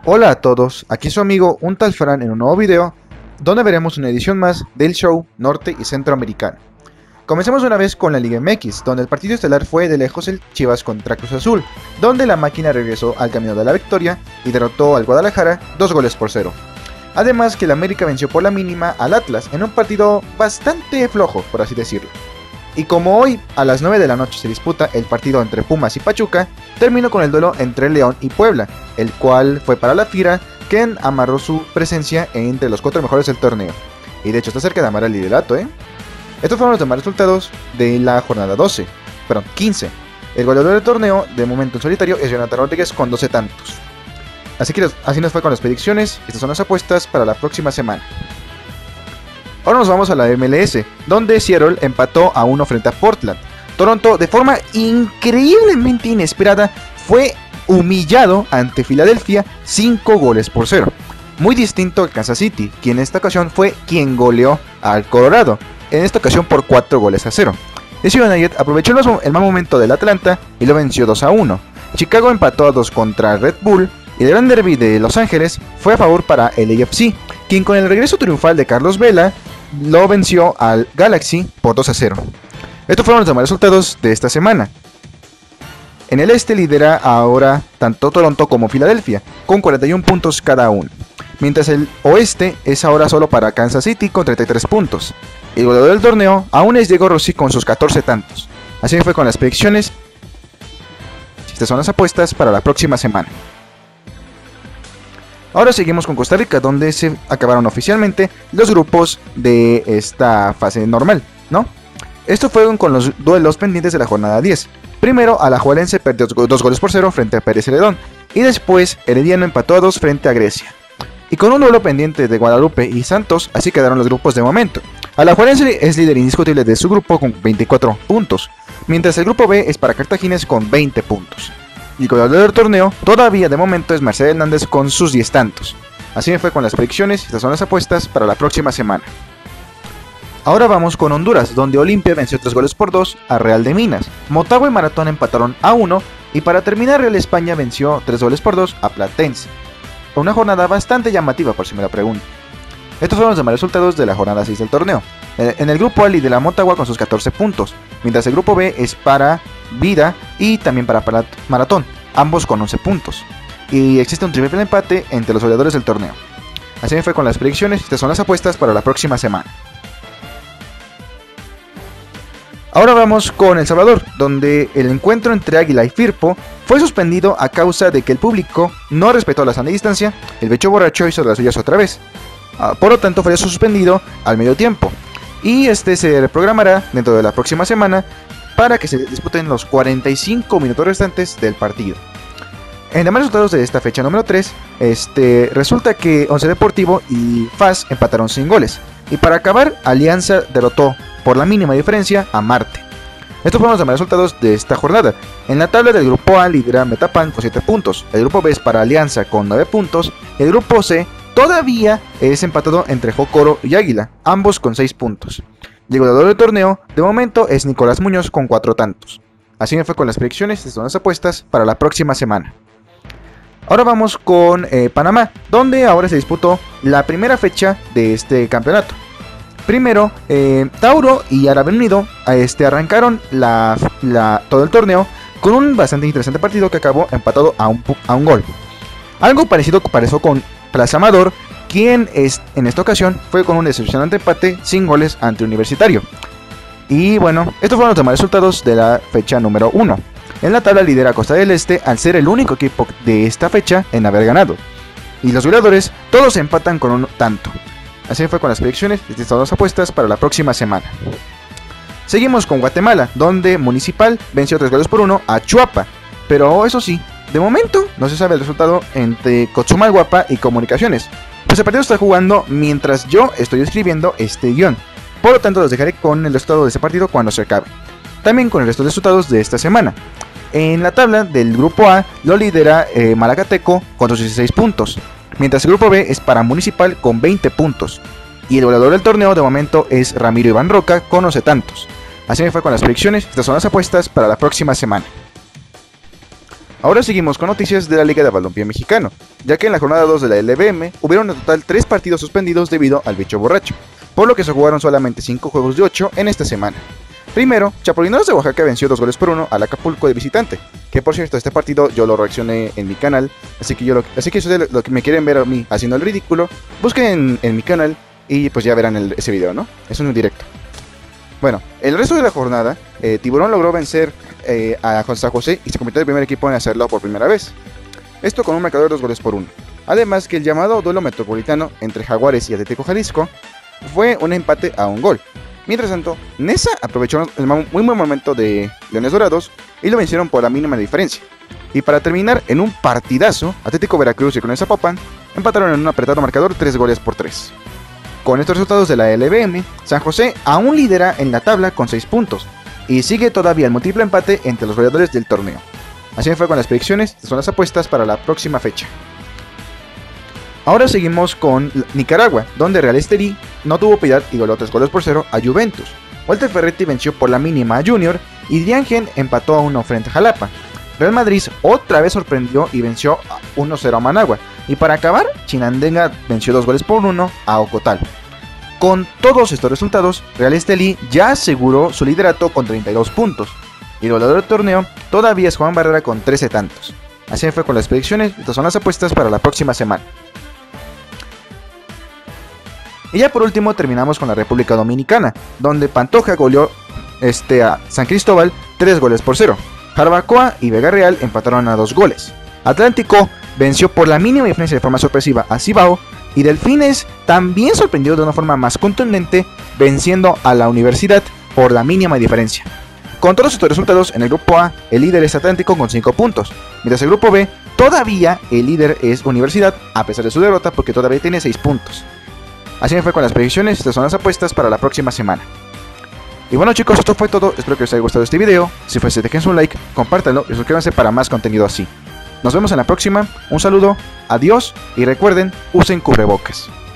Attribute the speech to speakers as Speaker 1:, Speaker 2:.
Speaker 1: Hola a todos, aquí su amigo un tal Fran en un nuevo video donde veremos una edición más del show norte y centroamericano. Comencemos una vez con la Liga MX, donde el partido estelar fue de lejos el Chivas contra Cruz Azul, donde la máquina regresó al camino de la victoria y derrotó al Guadalajara 2-0. Además que el América venció por la mínima al Atlas en un partido bastante flojo, por así decirlo. Y como hoy a las 9 de la noche se disputa el partido entre Pumas y Pachuca, terminó con el duelo entre León y Puebla, el cual fue para la Fiera, quien amarró su presencia entre los 4 mejores del torneo. Y de hecho está cerca de amarrar el liderato, Estos fueron los demás resultados de la jornada 15. El goleador del torneo, de momento en solitario, es Jonathan Rodríguez con 12 tantos. Así nos fue con las predicciones. Estas son las apuestas para la próxima semana. Ahora nos vamos a la MLS, donde Seattle empató a 1 frente a Portland. Toronto, de forma increíblemente inesperada, fue humillado ante Filadelfia 5-0. Muy distinto a Kansas City, quien en esta ocasión fue quien goleó al Colorado, en esta ocasión por 4-0. DC United aprovechó el mal momento del Atlanta y lo venció 2-1. Chicago empató a 2 contra Red Bull y el Gran Derby de Los Ángeles fue a favor para el AFC, quien con el regreso triunfal de Carlos Vela lo venció al Galaxy por 2-0. Estos fueron los demás resultados de esta semana. En el este lidera ahora tanto Toronto como Filadelfia, con 41 puntos cada uno. Mientras el oeste es ahora solo para Kansas City con 33 puntos. El goleador del torneo aún es Diego Rossi con sus 14 tantos. Así fue con las predicciones. Estas son las apuestas para la próxima semana. Ahora seguimos con Costa Rica, donde se acabaron oficialmente los grupos de esta fase normal, ¿no? Estos fueron con los duelos pendientes de la jornada 10. Primero, Alajuelense perdió 2-0 frente a Pérez Celedón, y después Herediano empató a 2 frente a Grecia. Y con un duelo pendiente de Guadalupe y Santos, así quedaron los grupos de momento. Alajuelense es líder indiscutible de su grupo con 24 puntos, mientras el grupo B es para Cartagines con 20 puntos. Y el goleador del torneo todavía de momento es Marcel Hernández con sus 10 tantos. Así me fue con las predicciones. Estas son las apuestas para la próxima semana. Ahora vamos con Honduras, donde Olimpia venció 3-2 a Real de Minas. Motagua y Maratón empataron a 1 y para terminar Real España venció 3-2 a Platense. Una jornada bastante llamativa por si me la preguntan. Estos fueron los demás resultados de la jornada 6 del torneo. En el grupo A lidera Motagua con sus 14 puntos, mientras el grupo B es para Vida y también para Maratón, ambos con 11 puntos. Y existe un triple empate entre los goleadores del torneo. Así me fue con las predicciones. Estas son las apuestas para la próxima semana. Ahora vamos con El Salvador, donde el encuentro entre Águila y Firpo fue suspendido a causa de que el público no respetó la sana distancia. El Becho Borracho hizo las suyas otra vez. Por lo tanto fue suspendido al medio tiempo. Y este se reprogramará dentro de la próxima semana para que se disputen los 45 minutos restantes del partido. En demás resultados de esta fecha número 3, resulta que Once Deportivo y FAS empataron sin goles. Y para acabar, Alianza derrotó por la mínima diferencia a Marte. Estos fueron los demás resultados de esta jornada. En la tabla del grupo A lidera Metapan con 7 puntos. El grupo B es para Alianza con 9 puntos. El grupo C todavía es empatado entre Jocoro y Águila, ambos con 6 puntos. Y el goleador del torneo, de momento, es Nicolás Muñoz con 4 tantos. Así me fue con las predicciones. Estas son las apuestas para la próxima semana. Ahora vamos con Panamá, donde ahora se disputó la primera fecha de este campeonato. Primero, Tauro y Árabe Unido arrancaron todo el torneo con un bastante interesante partido que acabó empatado a un gol. Algo parecido pasó con Plaza Amador, quien en esta ocasión fue con un decepcionante empate sin goles ante Universitario. Y bueno, estos fueron los demás resultados de la fecha número 1. En la tabla lidera Costa del Este al ser el único equipo de esta fecha en haber ganado. Y los goleadores todos empatan con un tanto. Así fue con las predicciones. Estas son las apuestas para la próxima semana. Seguimos con Guatemala, donde Municipal venció 3-1 a Chuapa. Pero eso sí, de momento no se sabe el resultado entre Cochumalguapa y Comunicaciones. Pues el partido está jugando mientras yo estoy escribiendo este guión. Por lo tanto los dejaré con el resultado de este partido cuando se acabe. También con el resto de resultados de esta semana. En la tabla del grupo A lo lidera Malacateco con 16 puntos. Mientras el grupo B es para Municipal con 20 puntos. Y el goleador del torneo de momento es Ramiro Iván Roca con 11 tantos. Así me fue con las predicciones. Estas son las apuestas para la próxima semana. Ahora seguimos con noticias de la Liga de Balompié Mexicano, ya que en la jornada 2 de la LBM hubieron en total 3 partidos suspendidos debido al bicho borracho, por lo que se jugaron solamente 5 juegos de 8 en esta semana. Primero, Chapulineros de Oaxaca venció 2-1 al Acapulco de visitante, que por cierto este partido yo lo reaccioné en mi canal, así que si ustedes lo que me quieren ver a mí haciendo el ridículo, busquen en mi canal y pues ya verán ese video, ¿no? Es un directo. Bueno, el resto de la jornada, Tiburón logró vencer a San José y se convirtió en el primer equipo en hacerlo por primera vez. Esto con un marcador de 2-1. Además que el llamado duelo metropolitano entre Jaguares y Atlético Jalisco fue un empate a un gol. Mientras tanto, Nesa aprovechó el muy buen momento de Leones Dorados y lo vencieron por la mínima diferencia. Y para terminar, en un partidazo, Atlético Veracruz y Cruz Zapopan empataron en un apretado marcador 3-3. Con estos resultados de la LBM, San José aún lidera en la tabla con 6 puntos y sigue todavía el múltiple empate entre los goleadores del torneo. Así fue con las predicciones, son las apuestas para la próxima fecha. Ahora seguimos con Nicaragua, donde Real Estelí no tuvo piedad y goleó 3-0 a Juventus. Walter Ferretti venció por la mínima a Junior y Diangen empató a 1 frente a Jalapa. Real Madrid otra vez sorprendió y venció 1-0 a Managua. Y para acabar, Chinandega venció 2-1 a Ocotal. Con todos estos resultados, Real Estelí ya aseguró su liderato con 32 puntos. Y el goleador del torneo todavía es Juan Barrera con 13 tantos. Así fue con las predicciones, estas son las apuestas para la próxima semana. Y ya por último terminamos con la República Dominicana, donde Pantoja goleó a San Cristóbal 3-0. Jarabacoa y Vega Real empataron a 2 goles. Atlántico venció por la mínima diferencia de forma sorpresiva a Cibao, y Delfines también sorprendió de una forma más contundente, venciendo a la Universidad por la mínima diferencia. Con todos estos resultados, en el grupo A, el líder es Atlántico con 5 puntos, mientras el grupo B, todavía el líder es Universidad, a pesar de su derrota, porque todavía tiene 6 puntos. Así me fue con las predicciones, estas son las apuestas para la próxima semana. Y bueno chicos, esto fue todo, espero que les haya gustado este video. Si fue así, dejen su like, compártanlo y suscríbanse para más contenido así. Nos vemos en la próxima, un saludo, adiós y recuerden, usen cubrebocas.